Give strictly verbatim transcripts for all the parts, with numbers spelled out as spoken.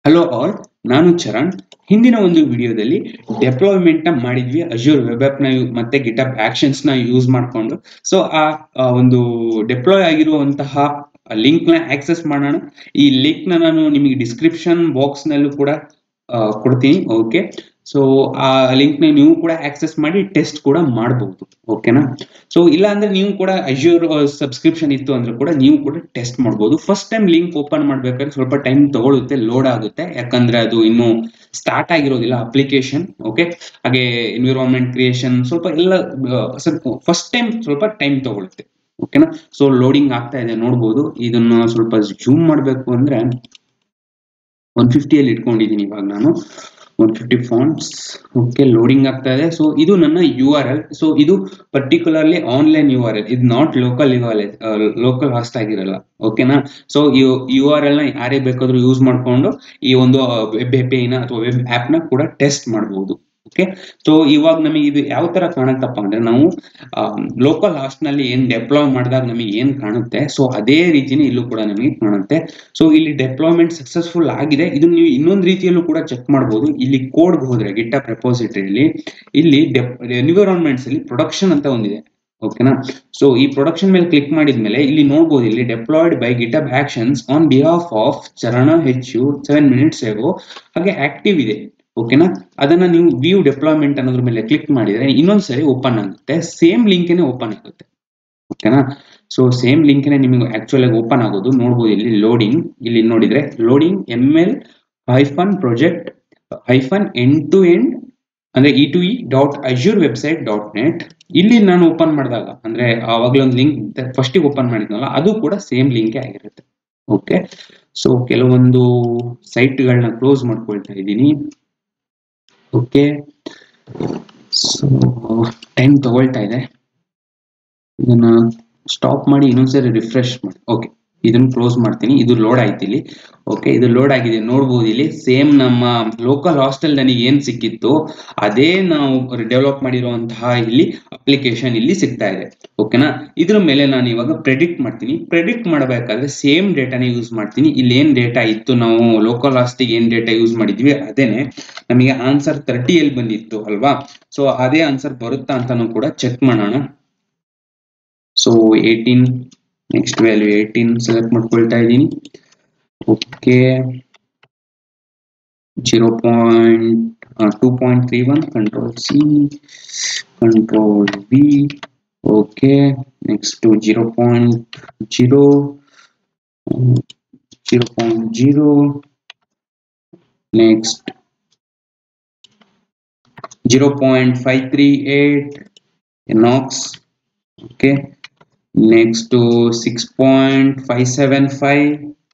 Hello all, ನಾನು ಚರಣ್. ಹಿಂದಿನ ಒಂದು ವಿಡಿಯೋದಲ್ಲಿ ಡೆಪ್ಲಾಯ್ಮೆಂಟ್ ನ ಮಾಡಿದ್ವಿ ಅಜೂರ್ ವೆಬ್ ಆಪ್ ನ ಮತ್ತೆ ಗಿಟಬ್ ಆಕ್ಷನ್ಸ್ ನ ಯೂಸ್ ಮಾಡಿಕೊಂಡು. ಸೊ ಆ ಒಂದು ಡೆಪ್ಲಾಯ್ ಆಗಿರುವಂತಹ ಲಿಂಕ್ ನ ಆಕ್ಸೆಸ್ ಮಾಡೋಣ. ಈ ಲಿಂಕ್ ನ ನಾನು ನಿಮಗೆ ಡಿಸ್ಕ್ರಿಪ್ಷನ್ ಬಾಕ್ಸ್ ನಲ್ಲೂ ಕೂಡ ಕೊಡ್ತೀನಿ. ಓಕೆ, ಸೊ ಆ ಲಿಂಕ್ ನ ನೀವು ಕೂಡ ಆಕ್ಸೆಸ್ ಮಾಡಿ ಟೆಸ್ಟ್ ಕೂಡ ಮಾಡಬಹುದು. ಓಕೆನಾ? ಸೊ ಇಲ್ಲ ಅಂದ್ರೆ ನೀವು ಕೂಡ ಅಜೂರ್ ಸಬ್ಸ್ಕ್ರಿಪ್ಷನ್ ಇತ್ತು ಅಂದ್ರೆ ಕೂಡ ನೀವು ಕೂಡ ಟೆಸ್ಟ್ ಮಾಡಬಹುದು. ಫಸ್ಟ್ ಟೈಮ್ ಲಿಂಕ್ ಓಪನ್ ಮಾಡ್ಬೇಕಾದ್ರೆ ಸ್ವಲ್ಪ ಟೈಮ್ ತಗೊಳುತ್ತೆ, ಲೋಡ್ ಆಗುತ್ತೆ, ಯಾಕಂದ್ರೆ ಅದು ಇನ್ನು ಸ್ಟಾರ್ಟ್ ಆಗಿರೋದಿಲ್ಲ ಅಪ್ಲಿಕೇಶನ್. ಓಕೆ, ಹಾಗೆ ಎನ್ವಿರಾನ್ಮೆಂಟ್ ಕ್ರಿಯೇಷನ್ ಸ್ವಲ್ಪ ಎಲ್ಲ ಸ್ವಲ್ಪ ಫಸ್ಟ್ ಟೈಮ್ ಸ್ವಲ್ಪ ಟೈಮ್ ತಗೊಳುತ್ತೆ. ಓಕೆನಾ? ಸೊ ಲೋಡಿಂಗ್ ಆಗ್ತಾ ಇದೆ, ನೋಡ್ಬೋದು. ಇದನ್ನ ಸ್ವಲ್ಪ ಜೂಮ್ ಮಾಡಬೇಕು ಅಂದ್ರೆ ಒನ್ ಫಿಫ್ಟಿಯಲ್ಲಿ ಇಟ್ಕೊಂಡಿದ್ದೀನಿ ಇವಾಗ ನಾನು. One fifty fonts. Okay, loading ಆಗ್ತಾ ಇದೆ. ಸೊ ಇದು ನನ್ನ ಯು ಆರ್ ಎಲ್. ಸೊ ಇದು particularly online U R L, ಇದು not local U R L, local host ಆಗಿರಲ್ಲ. ಓಕೆನಾ? So U U R L ನ ಯಾರೇ ಬೇಕಾದ್ರೂ ಯೂಸ್ ಮಾಡ್ಕೊಂಡು ಈ ಒಂದು ವೆಬ್ ಎ ಪಿ ಐ ನ ಅಥವಾ ವೆಬ್ ಆಪ್ ನ ಕೂಡ ಟೆಸ್ಟ್ ಮಾಡಬಹುದು. ಓಕೆ, ಸೊ ಇವಾಗ ನಮಗೆ ಇದು ಯಾವ ತರ ಕಾಣುತ್ತಪ್ಪ ಅಂದ್ರೆ, ನಾವು ಲೋಕಲ್ ಹಾಸ್ಟ್ ನಲ್ಲಿ ಏನ್ ಡೆಪ್ಲಾಯ್ ಮಾಡಿದಾಗ ನಮಗೆ ಏನ್ ಕಾಣುತ್ತೆ, ಸೊ ಅದೇ ರೀತಿನೇ ಇಲ್ಲೂ ಕೂಡ ನಮಗೆ ಕಾಣುತ್ತೆ. ಸೊ ಇಲ್ಲಿ ಡೆಪ್ಲಾಯ್ಮೆಂಟ್ ಸಕ್ಸಸ್ಫುಲ್ ಆಗಿದೆ. ಇದು ನೀವು ಇನ್ನೊಂದು ರೀತಿಯಲ್ಲೂ ಕೂಡ ಚೆಕ್ ಮಾಡಬಹುದು. ಇಲ್ಲಿ ಕೋಡ್ ಹೋದ್ರೆ ಗಿಟಬ್ ರೆಪೋಸಿಟರಿಲಿ ಇಲ್ಲಿ ಎನ್ವಿರಾನ್ಮೆಂಟ್ಸ್ ಅಲ್ಲಿ ಪ್ರೊಡಕ್ಷನ್ ಅಂತ ಒಂದಿದೆ. ಓಕೆನಾ? ಸೊ ಈ ಪ್ರೊಡಕ್ಷನ್ ಮೇಲೆ ಕ್ಲಿಕ್ ಮಾಡಿದ್ಮೇಲೆ ಇಲ್ಲಿ ನೋಡಬಹುದು, ಇಲ್ಲಿ deployed by GitHub actions on behalf of Charan H you seven minutes ಆಗೋ ಹಾಗೆ ಆಕ್ಟಿವ್ ಇದೆ. ಓಕೆನಾ? ಅದನ್ನ ನೀವು ವ್ಯೂ ಡೆಪ್ಲಾಯ್ಮೆಂಟ್ ಅನ್ನೋದ್ರ ಮೇಲೆ ಕ್ಲಿಕ್ ಮಾಡಿದ್ರೆ ಇನ್ನೊಂದ್ಸರಿ ಓಪನ್ ಆಗುತ್ತೆ, ಸೇಮ್ ಲಿಂಕ್ನೇ ಓಪನ್ ಆಗುತ್ತೆ. ಓಕೆನಾ? ಸೊ ಸೇಮ್ ಲಿಂಕ್ನೇ ನಿಮಗೆ ಆಕ್ಚುಲ್ ಆಗಿ ಓಪನ್ ಆಗೋದು. ನೋಡ್ಬೋದು ಇಲ್ಲಿ ಲೋಡಿಂಗ್, ಇಲ್ಲಿ ನೋಡಿದ್ರೆ loading M L hyphen project hyphen end to end ಅಂದ್ರೆ E to E dot Azure website dot net. ಇಲ್ಲಿ ನಾನು ಓಪನ್ ಮಾಡಿದಾಗ ಅಂದ್ರೆ ಆವಾಗಲೇ ಒಂದು ಲಿಂಕ್ ಫಸ್ಟಿಗೆ ಓಪನ್ ಮಾಡಿದ್ನಲ್ಲ, ಅದು ಕೂಡ ಸೇಮ್ ಲಿಂಕ್ ಆಗಿರುತ್ತೆ. ಓಕೆ, ಸೊ ಕೆಲವೊಂದು ಸೈಟ್ಗಳನ್ನ ಕ್ಲೋಸ್ ಮಾಡ್ಕೊಳ್ತಾ ಇದ್ದೀನಿ. ಓಕೆ, ಸೊ ಟೈಮ್ ತಗೊಳ್ತಾ ಇದೆ, ಇದನ್ನ ಸ್ಟಾಪ್ ಮಾಡಿ ಇನ್ನೊಂದ್ಸರಿ ರಿಫ್ರೆಶ್ ಮಾಡಿ. ಓಕೆ, ಇದನ್ನ ಕ್ಲೋಸ್ ಮಾಡ್ತೀನಿ. ಇದು ಲೋಡ್ ಆಯ್ತು ಇಲ್ಲಿ. ಓಕೆ, ಇದು ಲೋಡ್ ಆಗಿದೆ, ನೋಡ್ಬೋದು. ಇಲ್ಲಿ ಸೇಮ್ ನಮ್ಮ ಲೋಕಲ್ ಹಾಸ್ಟೆಲ್ ನನಗೆ ಏನ್ ಸಿಕ್ಕಿತ್ತು ಅದೇ ನಾವು ಡೆವಲಪ್ ಮಾಡಿರುವಂತಹ ಇಲ್ಲಿ ಅಪ್ಲಿಕೇಶನ್ ಇಲ್ಲಿ ಸಿಗ್ತಾ ಇದೆ. ಓಕೆನಾ? ಇದ್ರ ಮೇಲೆ ನಾನು ಇವಾಗ ಪ್ರೆಡಿಕ್ಟ್ ಮಾಡ್ತೀನಿ. ಪ್ರೆಡಿಕ್ಟ್ ಮಾಡಬೇಕಾದ್ರೆ ಸೇಮ್ ಡೇಟಾನೇ ಯೂಸ್ ಮಾಡ್ತೀನಿ. ಇಲ್ಲಿ ಏನ್ ಡೇಟಾ ಇತ್ತು, ನಾವು ಲೋಕಲ್ ಹಾಸ್ಟಿಗೆ ಏನ್ ಡೇಟಾ ಯೂಸ್ ಮಾಡಿದ್ವಿ ಅದೇನೆ ನಮಗೆ ಆನ್ಸರ್ ತರ್ಟಿ ಎಲ್ ಬಂದಿತ್ತು ಅಲ್ವಾ? ಸೊ ಅದೇ ಆನ್ಸರ್ ಬರುತ್ತಾ ಅಂತಾನು ಕೂಡ ಚೆಕ್ ಮಾಡೋಣ. So eighteen, next value eighteen select ಮಾಡ್ಕೊಳ್ತಾ ಇದ್ದೀನಿ. Okay, zero point two point three one, control C, control V. Okay, next zero point zero, zero point zero, next zero point five three eight ಎನಾಕ್ಸ್. Okay, next to six point five seven five,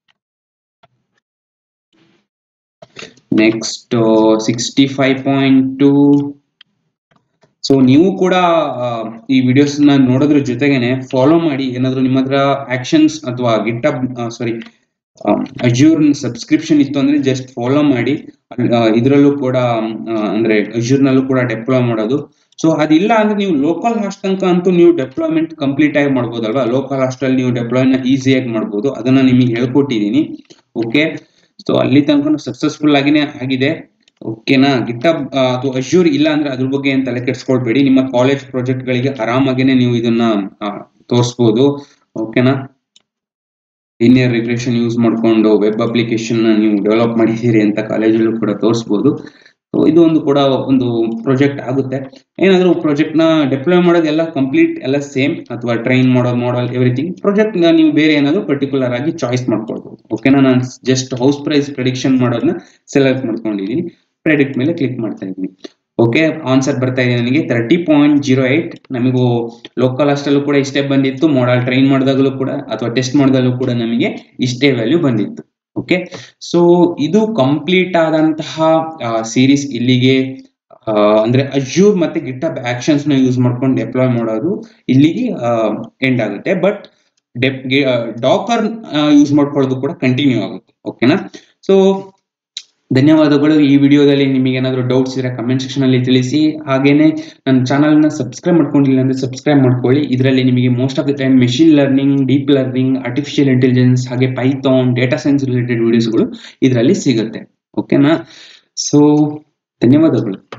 next uh, sixty-five point two. So ನೀವು ಕೂಡ ಈ videos ನ ನೋಡೋದ್ರ ಜೊತೆಗೇನೆ follow ಮಾಡಿ. ಏನಾದ್ರು ನಿಮ್ಮ ಹತ್ರ ಆಕ್ಷನ್ಸ್ ಅಥವಾ ಗಿಟಬ್ ಸಾರಿ ಅಜೂರ್ ಸಬ್ಸ್ಕ್ರಿಪ್ಷನ್ ಇತ್ತು ಅಂದ್ರೆ ಜಸ್ಟ್ ಫಾಲೋ ಮಾಡಿ. ಇದರಲ್ಲೂ ಕೂಡ ಅಂದ್ರೆ ಅಜೂರ್ ನಲ್ಲೂ ಕೂಡ ಡೆಪ್ಲಾಯ್ ಮಾಡೋದು. ಸೊ ಅದಿಲ್ಲ ಅಂದ್ರೆ ನೀವು ಲೋಕಲ್ ಹಾಸ್ಟ್ ತನಕ ಅಂತೂ ನೀವು ಡೆಪ್ಲಾಯ್ಮೆಂಟ್ ಕಂಪ್ಲೀಟ್ ಆಗಿ ಮಾಡ್ಬೋದಲ್ವಾ? ಲೋಕಲ್ ಹಾಸ್ಟ್ ಅಲ್ಲಿ ನೀವು ಡೆಪ್ಲಾಯ್ನ ಈಸಿಯಾಗಿ ಮಾಡ್ಬೋದು, ಅದನ್ನ ನಿಮಗೆ ಹೇಳ್ಕೊಟ್ಟಿದ್ದೀನಿ. ಓಕೆ, ಸೊ ಅಲ್ಲಿ ತನಕ ಸಕ್ಸಸ್ಫುಲ್ ಆಗಿನೇ ಆಗಿದೆ. ಓಕೆನಾ? ಗಿಟಬ್ ಅಥವಾ ಅಜೂರ್ ಇಲ್ಲ ಅಂದ್ರೆ ಅದ್ರ ಬಗ್ಗೆ ಏನ್ ತಲೆ ಕೆಡ್ಸ್ಕೊಳ್ಬೇಡಿ. ನಿಮ್ಮ ಕಾಲೇಜ್ ಪ್ರಾಜೆಕ್ಟ್ ಗಳಿಗೆ ಆರಾಮಾಗಿನೇ ನೀವು ಇದನ್ನ ತೋರಿಸಬಹುದು. ಓಕೆನಾ? ಲೀನಿಯರ್ ರಿಗ್ರೆಷನ್ ಯೂಸ್ ಮಾಡ್ಕೊಂಡು ವೆಬ್ ಅಪ್ಲಿಕೇಶನ್ ನೀವು ಡೆವಲಪ್ ಮಾಡಿದ್ದೀರಿ ಅಂತ ಕಾಲೇಜಲ್ಲೂ ಕೂಡ ತೋರಿಸಬಹುದು. ಸೊ ಇದು ಒಂದು ಕೂಡ ಒಂದು ಪ್ರಾಜೆಕ್ಟ್ ಆಗುತ್ತೆ. ಏನಾದರೂ ಪ್ರಾಜೆಕ್ಟ್ ನ ಡಿಪ್ಲಾಯ್ ಮಾಡೋದೆಲ್ಲ ಕಂಪ್ಲೀಟ್ ಎಲ್ಲ ಸೇಮ್, ಅಥವಾ ಟ್ರೈನ್ ಮಾಡೋ ಮಾಡಲ್ ಎವ್ರಿಥಿಂಗ್. ಪ್ರಾಜೆಕ್ಟ್ ನೀವು ಬೇರೆ ಏನಾದರೂ ಪರ್ಟಿಕ್ಯುಲರ್ ಆಗಿ ಚಾಯ್ಸ್ ಮಾಡ್ಕೊಳ್ಬಹುದು. ಓಕೆನಾ? ನಾನು ಜಸ್ಟ್ ಹೌಸ್ ಪ್ರೈಸ್ ಪ್ರೆಡಿಕ್ಷನ್ ಮಾಡೋದನ್ನ ಸೆಲೆಕ್ಟ್ ಮಾಡ್ಕೊಂಡಿದ್ದೀನಿ. ಪ್ರೆಡಿಕ್ಟ್ ಮೇಲೆ ಕ್ಲಿಕ್ ಮಾಡ್ತಾ ಇದ್ದೀನಿ. ಓಕೆ, ಆನ್ಸರ್ ಬರ್ತಾ ಇದೆ ನನಗೆ ತರ್ಟಿ ಪಾಯಿಂಟ್ ಜೀರೋ ಏಟ್. ನಮಗೂ ಲೋಕಲ್ ಹಾಸ್ಟೆಲ್ಲೂ ಕೂಡ ಇಷ್ಟೇ ಬಂದಿತ್ತು. ಮಾಡಲ್ ಟ್ರೈನ್ ಮಾಡಿದಾಗಲೂ ಕೂಡ ಅಥವಾ ಟೆಸ್ಟ್ ಮಾಡಿದಾಗಲೂ ಕೂಡ ನಮಗೆ ಇಷ್ಟೇ ವ್ಯಾಲ್ಯೂ ಬಂದಿತ್ತು. ಓಕೆ, ಸೊ ಇದು ಕಂಪ್ಲೀಟ್ ಆದಂತಹ ಸೀರೀಸ್ ಇಲ್ಲಿಗೆ ಅಂದ್ರೆ ಅಜೂರ್ ಮತ್ತೆ ಗಿಟಬ್ ಆಕ್ಷನ್ಸ್ ನ ಯೂಸ್ ಮಾಡ್ಕೊಂಡು ಡೆಪ್ಲಾಯ್ ಮಾಡೋದು ಇಲ್ಲಿಗೆ ಎಂಡ್ ಆಗುತ್ತೆ. ಬಟ್ ಡೆಪ್ ಡಾಕರ್ ಯೂಸ್ ಮಾಡ್ಕೊಳ್ಳೋದು ಕೂಡ ಕಂಟಿನ್ಯೂ ಆಗುತ್ತೆ. ಓಕೆನಾ? ಸೊ ಧನ್ಯವಾದಗಳು. ಈ ವಿಡಿಯೋದಲ್ಲಿ ನಿಮಗೆ ಏನಾದರೂ ಡೌಟ್ಸ್ ಇದ್ರೆ ಕಮೆಂಟ್ ಸೆಕ್ಷನ್ ಅಲ್ಲಿ ತಿಳಿಸಿ. ಹಾಗೇನೆ ನನ್ನ ಚಾನಲ್ ನ ಸಬ್ಸ್ಕ್ರೈಬ್ ಮಾಡ್ಕೊಂಡಿಲ್ಲ ಅಂದ್ರೆ ಸಬ್ಸ್ಕ್ರೈಬ್ ಮಾಡ್ಕೊಳ್ಳಿ. ಇದರಲ್ಲಿ ನಿಮಗೆ most of the time machine learning, deep learning, artificial intelligence ಹಾಗೆ ಪೈಥಾನ್, ಡೇಟಾ ಸೈನ್ಸ್ ರಿಲೇಟೆಡ್ ವಿಡಿಯೋಸ್ಗಳು ಇದರಲ್ಲಿ ಸಿಗುತ್ತೆ. ಓಕೆನಾ? ಸೊ ಧನ್ಯವಾದಗಳು.